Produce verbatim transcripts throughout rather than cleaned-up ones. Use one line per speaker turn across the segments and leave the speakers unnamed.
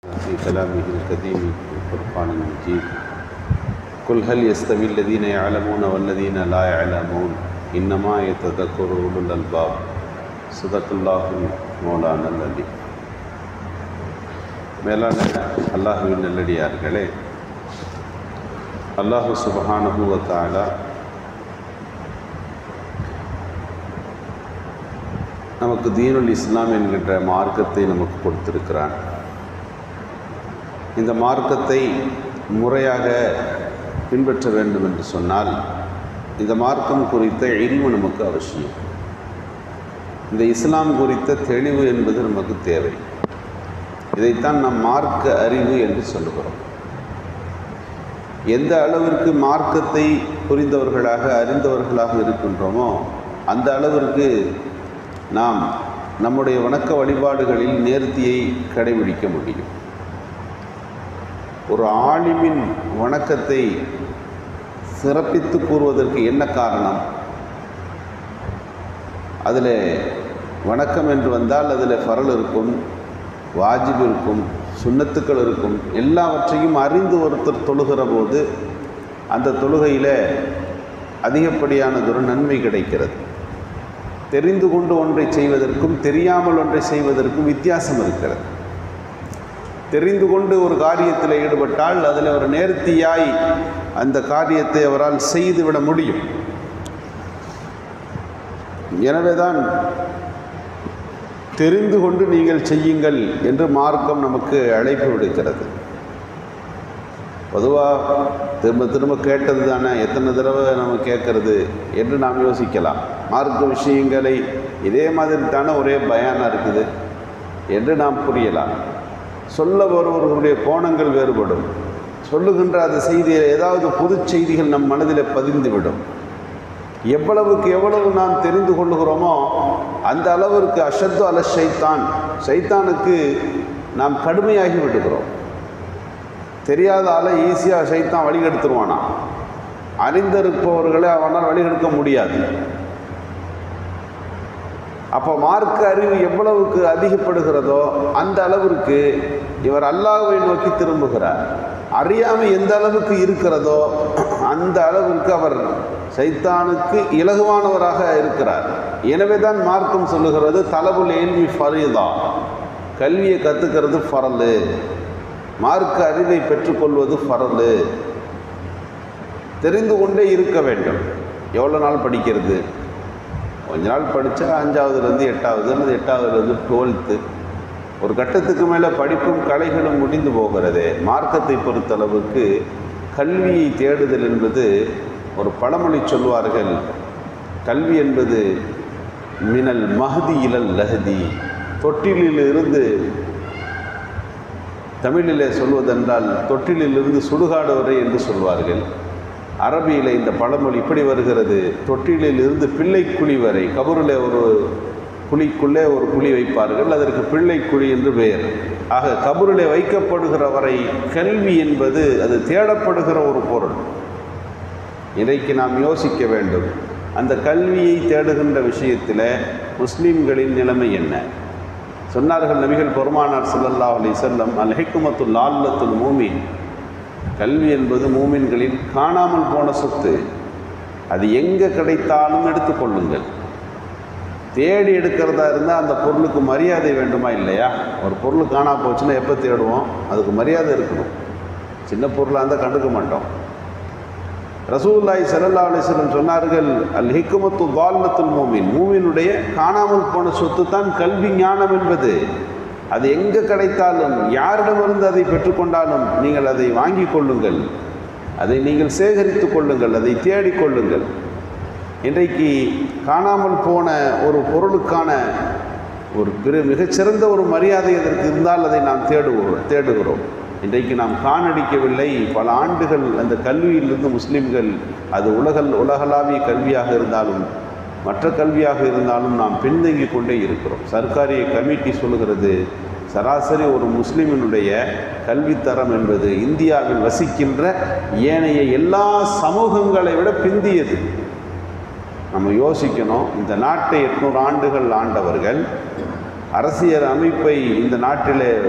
في كلامه القديم والفرقان المجيد قل هل يستوي الذين يعلمون والذين لا يعلمون إنما يتذكر أولو الألباب صدق الله مولانا العلي. மேலான அல்லாஹுவின் நல்லடியார்களே, அல்லாஹு சுப்ஹானஹு வ தஆலா நமக்கு தீனுல் இஸ்லாம் என்கின்ற மார்க்கத்தை நமக்கு கொடுத்திருக்கிறான். இந்த மார்க்கத்தை முறையாக பின்பற்ற வேண்டும் என்று சொன்னால் இந்த மார்க்கம் குறித்த இல்மு நமக்கு அவசியம். இந்த இஸ்லாம் குறித்த தெளிவு என்பது நமக்கு தேவை. இதைத்தான் நாம் மார்க்க அறிவு என்று சொல்லுகிறோம். எந்த அளவிற்கு மார்க்கத்தை புரிந்தவர்களாக அறிந்தவர்களாக இருக்கின்றோமோ அந்த அளவிற்கு நாம் நம்முடைய வணக்க வழிபாடுகளில் நேர்த்தியை கடைபிடிக்க முடியும். ஒரு ஆலிமின் வணக்கத்தை சிறப்பித்து கூறுவதற்கு என்ன காரணம்? அதில் வணக்கம் என்று வந்தால் அதில் ஃபரல் இருக்கும், வாஜிப் இருக்கும், சுன்னத்துக்கள் இருக்கும். எல்லாவற்றையும் அறிந்து ஒருத்தர் தொழுகிற போது அந்த தொழுகையில் அதிகப்படியானதொரு நன்மை கிடைக்கிறது. தெரிந்து கொண்டு ஒன்றை செய்வதற்கும் தெரியாமல் ஒன்றை செய்வதற்கும் வித்தியாசம் இருக்கிறது. தெரிந்து கொண்டு ஒரு காரியத்தில் ஈடுபட்டால் அதில் ஒரு நேர்த்தியாய் அந்த காரியத்தை அவரால் செய்துவிட முடியும். எனவேதான் தெரிந்து கொண்டு நீங்கள் செய்யுங்கள் என்று மார்க்கம் நமக்கு அழைப்பு விடுக்கிறது. பொதுவாக திரும்ப திரும்ப கேட்டது தானே, எத்தனை தடவை நம்ம கேட்கறது என்று நாம் யோசிக்கலாம். மார்க்க விஷயங்களை இதே மாதிரி தானே ஒரே பயானாக இருக்குது என்று நாம் புரியலாம். சொல்ல வருவர்களுடைய கோணங்கள் வேறுபடும். சொல்லுகின்ற அந்த செய்தியில் ஏதாவது பொது செய்திகள் நம் மனதில் பதிந்துவிடும். எவ்வளவுக்கு எவ்வளவு நாம் தெரிந்து கொள்ளுகிறோமோ அந்த அளவிற்கு அஷத்து அல ஷைத்தான், ஷைத்தானுக்கு நாம் கடுமையாகி விடுகிறோம். தெரியாத ஆளை ஈஸியாக ஷைத்தான் வழிகெடுத்துருவானா. அறிந்திருப்பவர்களை அவனால் வழிகெடுக்க முடியாது. அப்போ மார்க்க அறிவு எவ்வளவுக்கு அதிகப்படுகிறதோ அந்த அளவிற்கு இவர் அல்லாஹ்வை நோக்கி திரும்புகிறார். அறியாமை எந்த அளவுக்கு இருக்கிறதோ அந்த அளவிற்கு அவர் சைத்தானுக்கு இலகுவானவராக இருக்கிறார். எனவே தான் மார்க்கம் சொல்லுகிறது, தலபுல் இல்மி ஃபரீதா, கல்வியை கற்றுக்கிறது ஃபரலு, மார்க்க அறிவை பெற்றுக்கொள்வது ஃபரலு. தெரிந்து கொண்டே இருக்க வேண்டும். எவ்வளோ நாள் படிக்கிறது? கொஞ்ச நாள் படித்தா அஞ்சாவதுலேருந்து எட்டாவது அல்லது எட்டாவதுலேருந்து டுவெல்த்து, ஒரு கட்டத்துக்கு மேலே படிப்பும் கலைகளும் முடிந்து போகிறது. மார்க்கத்தை பொறுத்தளவுக்கு கல்வியை தேடுதல் என்பது, ஒரு பழமொழி சொல்வார்கள், கல்வி என்பது மினல் மஹதி இலல் லஹதி, தொட்டிலிலிருந்து, தமிழிலே சொல்வதென்றால் தொட்டிலிலிருந்து சுடுகாடு வரை என்று சொல்வார்கள். அரபியில் இந்த பழமொழி இப்படி வருகிறது, தொட்டிலில் இருந்து பிள்ளை குழி வரை. கபூரில் ஒரு குழிக்குள்ளே ஒரு குழி வைப்பார்கள், அதற்கு பிள்ளை குழி என்று பெயர். ஆக கபூரில் வைக்கப்படுகிற வரை கல்வி என்பது அது தேடப்படுகிற ஒரு பொருள். இன்றைக்கு நாம் யோசிக்க வேண்டும், அந்த கல்வியை தேடுகின்ற விஷயத்தில் முஸ்லீம்களின் நிலைமை என்ன? சொன்னார்கள் நபிகள் பெருமானார் ஸல்லல்லாஹு அலைஹி வஸல்லம், அல் ஹிக்மத்துல் லால்லத்துல் மூமின், கல்வி என்பது மூமின்களின் காணாமல் போன சொத்து. அது எங்கே கிடைத்தாலும் எடுத்துக்கொள்ளுங்கள். தேடி எடுக்கிறதா இருந்தால் அந்த பொருளுக்கு மரியாதை வேண்டுமா இல்லையா? ஒரு பொருள் காணா போச்சுன்னா எப்போ தேடுவோம்? அதுக்கு மரியாதை இருக்கணும். சின்ன பொருளாக இருந்தால் கண்டுக்க மாட்டோம். ரசூலுல்லாஹி ஸல்லல்லாஹு அலைஹி வஸல்லம் சொன்னார்கள், அல் ஹிக்மத்து தால்லத்துல் மூமின், மூமினுடைய காணாமல் போன சொத்து தான் கல்வி ஞானம் என்பது. அது எங்கே கிடைத்தாலும், யாரிடமிருந்து அதை பெற்றுக்கொண்டாலும் நீங்கள் அதை வாங்கி கொள்ளுங்கள், அதை நீங்கள் சேகரித்து கொள்ளுங்கள், அதை தேடிக்கொள்ளுங்கள். இன்றைக்கு காணாமல் போன ஒரு பொருளுக்கான ஒரு பிற மிகச்சிறந்த ஒரு மரியாதை அதற்கு இருந்தால் அதை நாம் தேடுவோம் தேடுகிறோம் இன்றைக்கு நாம் காணடிக்கவில்லை. பல ஆண்டுகள் அந்த கல்வியிலிருந்து முஸ்லீம்கள், அது உலக உலகளாவிய கல்வியாக இருந்தாலும் மற்ற கல்வியாக இருந்தாலும் நாம் பின்தங்கி கொண்டே இருக்கிறோம். சர்க்காரிய கமிட்டி சொல்லுகிறது, சராசரி ஒரு முஸ்லீமினுடைய கல்வித்தரம் என்பது இந்தியாவில் வசிக்கின்ற ஏனைய எல்லா சமூகங்களை விட பிந்தியது. நம்ம யோசிக்கணும், இந்த நாட்டை எட்நூறு ஆண்டுகள் ஆண்டவர்கள், அரசியல் அமைப்பை இந்த நாட்டிலே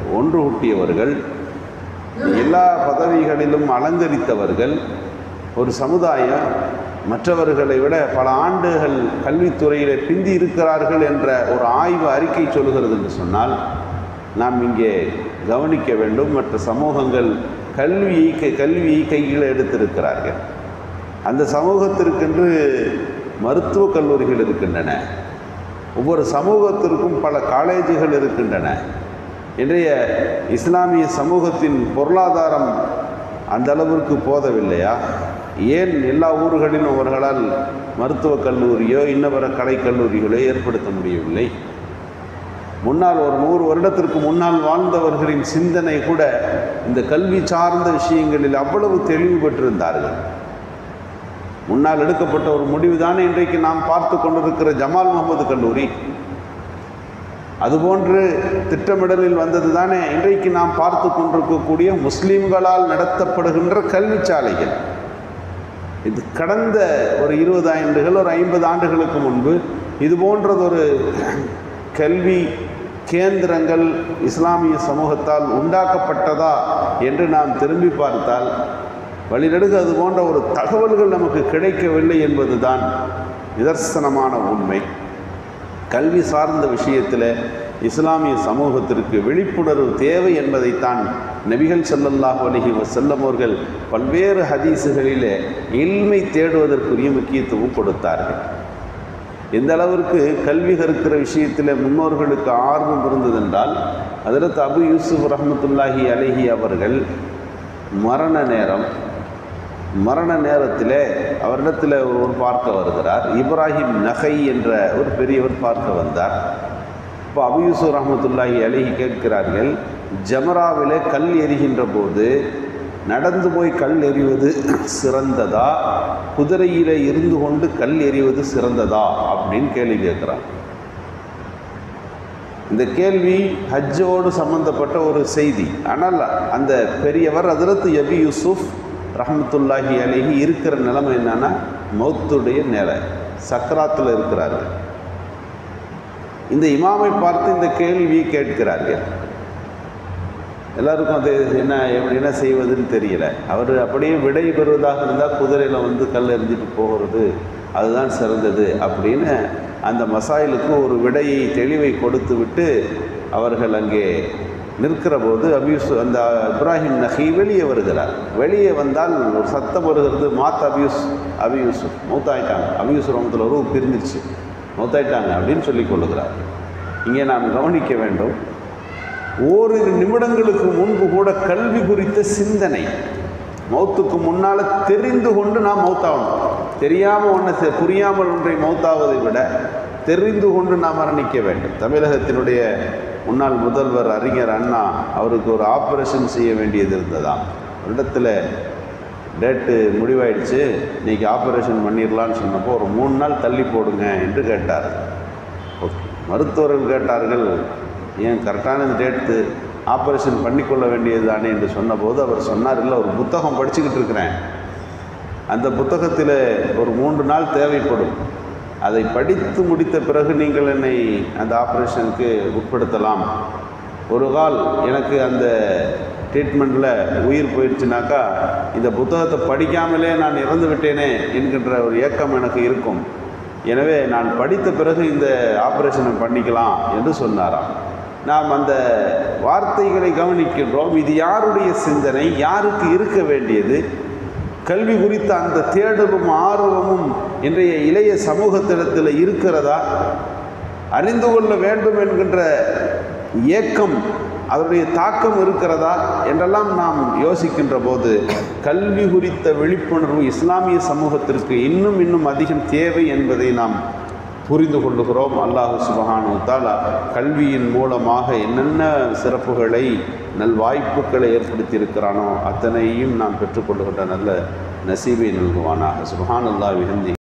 ஒன்று கூட்டியவர்கள், எல்லா பதவிகளிலும் அலங்கரித்தவர்கள். ஒரு சமுதாயம் மற்றவர்களை விட பல ஆண்டுகள் கல்வித்துறையில் பிந்தி இருக்கிறார்கள் என்ற ஒரு ஆய்வு அறிக்கை சொல்கிறது என்று சொன்னால் நாம் இங்கே கவனிக்க வேண்டும். மற்ற சமூகங்கள் கல்வியை கல்வியை கையில் எடுத்திருக்கிறார்கள். அந்த சமூகத்திற்கென்று மருத்துவக் கல்லூரிகள் இருக்கின்றன. ஒவ்வொரு சமூகத்திற்கும் பல காலேஜுகள் இருக்கின்றன. இன்றைய இஸ்லாமிய சமூகத்தின் பொருளாதாரம் அந்த அளவிற்கு போதவில்லையா? ஏன் எல்லா ஊர்களிலும் அவர்களால் மருத்துவக் கல்லூரியோ இன்னவர கலைக்கல்லூரிகளோ ஏற்படுத்த முடியவில்லை? முன்னால் ஒரு நூறு வருடத்திற்கு முன்னால் வாழ்ந்தவர்களின் சிந்தனை கூட இந்த கல்வி சார்ந்த விஷயங்களில் அவ்வளவு தெளிவு பெற்றிருந்தார்கள். முன்னால் எடுக்கப்பட்ட ஒரு முடிவு தானே இன்றைக்கு நாம் பார்த்து கொண்டிருக்கிற ஜமால் முகமது கல்லூரி. அதுபோன்று திட்டமிடலில் வந்தது தானே இன்றைக்கு நாம் பார்த்து கொண்டிருக்கக்கூடிய முஸ்லீம்களால் நடத்தப்படுகின்ற கல்வி சாலைகள். இது கடந்த ஒரு இருபது ஆண்டுகள் ஒரு ஐம்பது ஆண்டுகளுக்கு முன்பு இது போன்றதொரு கல்வி கேந்திரங்கள் இஸ்லாமிய சமூகத்தால் உண்டாக்கப்பட்டதா என்று நாம் திரும்பி பார்த்தால் வழிநெடுக அது போன்ற ஒரு தகவல்கள் நமக்கு கிடைக்கவில்லை என்பதுதான் நிதர்சனமான உண்மை. கல்வி சார்ந்த விஷயத்தில் இஸ்லாமிய சமூகத்திற்கு விழிப்புணர்வு தேவை என்பதைத்தான் நபிகள் ஸல்லல்லாஹு அலைஹி வஸல்லம் அவர்கள் பல்வேறு ஹதீஸுகளிலே இல்மை தேடுவதற்குரிய முக்கியத்துவம் கொடுத்தார்கள். எந்த அளவிற்கு கல்வி கற்கிற விஷயத்தில் முன்னோர்களுக்கு ஆர்வம் இருந்ததென்றால் ஹஜ்ரத் அபு யூசுப் ரஹ்மத்துல்லாஹி அலைஹி அவர்கள் மரண நேரம் மரண நேரத்தில் அவரிடத்தில் ஒரு பார்க்க வருகிறார். இப்ராஹிம் நகை என்ற ஒரு பெரியவர் பார்க்க வந்தார். இப்போ அபு யூசுப் ரஹ்மத்துல்லாஹி அலைஹி கேட்கிறார்கள், ஜமராவிலே கல் எறிகின்ற போது நடந்து போய் கல் எறிவது சிறந்ததா, குதிரையிலே இருந்து கொண்டு கல் எறிவது சிறந்ததா அப்படின்னு கேள்வி கேட்குறார். இந்த கேள்வி ஹஜ்ஜோடு சம்பந்தப்பட்ட ஒரு செய்தி. ஆனால் அந்த பெரியவர் ஹஜ்ரத் அபு யூசுப் ரஹ்மத்துல்லாஹி அலைஹி இருக்கிற நிலைமை என்னன்னா மௌத்துடைய நிலை, சக்கராத்தில் இருக்கிறார்கள். இந்த இமாமை பார்த்து இந்த கேள்வியை கேட்கிறார்கள். எல்லாருக்கும் அது என்ன என்ன செய்வதுன்னு தெரியல. அவர் அப்படியே விடை பெறுவதாக இருந்தால் குதிரையில் வந்து கல் எறிஞ்சிட்டு போகிறது அதுதான் சிறந்தது அப்படின்னு அந்த மசாயிலுக்கு ஒரு விடையை தெளிவை கொடுத்து விட்டு அவர்கள் அங்கே நிற்கிற போது அபியூஸ் அந்த இப்ராஹிம் நகி வெளியே வருகிறார். வெளியே வந்தால் ஒரு சத்தம் வருகிறது, மாத் அபியூஸ் அபியூசுப் மௌத்தாயிட்டாங்க, அபியூஸ் ரோமத்தில் ஒரு பிரிஞ்சிருச்சு, மௌத்தாயிட்டாங்க அப்படின்னு சொல்லி கொள்ளுகிறார். இங்கே நாம் கவனிக்க வேண்டும், ஓரிரு நிமிடங்களுக்கு முன்பு கூட கல்வி குறித்த சிந்தனை மௌத்துக்கு முன்னால் தெரிந்து கொண்டு நாம் மௌத்தாகணும். தெரியாமல் ஒன்றை புரியாமல் ஒன்றை மௌத்தாவதை விட தெரிந்து கொண்டு நாம் மரணிக்க வேண்டும். தமிழகத்தினுடைய முன்னாள் முதல்வர் அறிஞர் அண்ணா அவருக்கு ஒரு ஆப்ரேஷன் செய்ய வேண்டியது இருந்ததாம். ஒரு இடத்துல டேட்டு முடிவாயிடுச்சு, இன்றைக்கி ஆப்ரேஷன் பண்ணிடலான்னு சொன்னப்போ ஒரு மூணு நாள் தள்ளி போடுங்க என்று கேட்டார். ஓகே, மருத்துவர்கள் கேட்டார்கள், ஏன் கரெக்டான டேட்டு ஆப்ரேஷன் பண்ணிக்கொள்ள வேண்டியது தானே என்று சொன்னபோது அவர் சொன்னார், இல்லை ஒரு புத்தகம் படிச்சுக்கிட்டு இருக்கிறேன், அந்த புத்தகத்தில் ஒரு மூன்று நாள் தேவைப்படும், அதை படித்து முடித்த பிறகு நீங்கள் என்னை அந்த ஆப்ரேஷனுக்கு உட்படுத்தலாம். ஒரு கால் எனக்கு அந்த ட்ரீட்மெண்ட்டில் உயிர் போயிடுச்சுனாக்கா இந்த புத்தகத்தை படிக்காமலே நான் இறந்து விட்டேனே என்கின்ற ஒரு ஏக்கம் எனக்கு இருக்கும். எனவே நான் படித்த பிறகு இந்த ஆப்ரேஷனை பண்ணிக்கலாம் என்று சொன்னாராம். நாம் அந்த வார்த்தைகளை கவனிக்கின்றோம். இது யாருடைய சிந்தனை, யாருக்கு இருக்க வேண்டியது? கல்வி குறித்த அந்த தேடலும் ஆர்வமும் இன்றைய இளைய சமூகத்திடத்தில் இருக்கிறதா? அறிந்து கொள்ள வேண்டும் என்கின்ற ஏக்கம், அதனுடைய தாக்கம் இருக்கிறதா என்றெல்லாம் நாம் யோசிக்கின்ற போது கல்வி குறித்த விழிப்புணர்வு இஸ்லாமிய சமூகத்திற்கு இன்னும் இன்னும் அதிகம் தேவை என்பதை நாம் புரிந்து கொள்ளுகிறோம். அல்லாஹ் சுப்ஹானஹு வ தஆலா கல்வியின் மூலமாக என்னென்ன சிறப்புகளை நல்வாய்ப்புகளை ஏற்படுத்தி இருக்கிறானோ அத்தனையும் நாம் பெற்றுக்கொள்ளுகின்ற நல்ல நசீபை நல்குவானாக. சுப்ஹானல்லாஹி வ பிஹம்திஹி.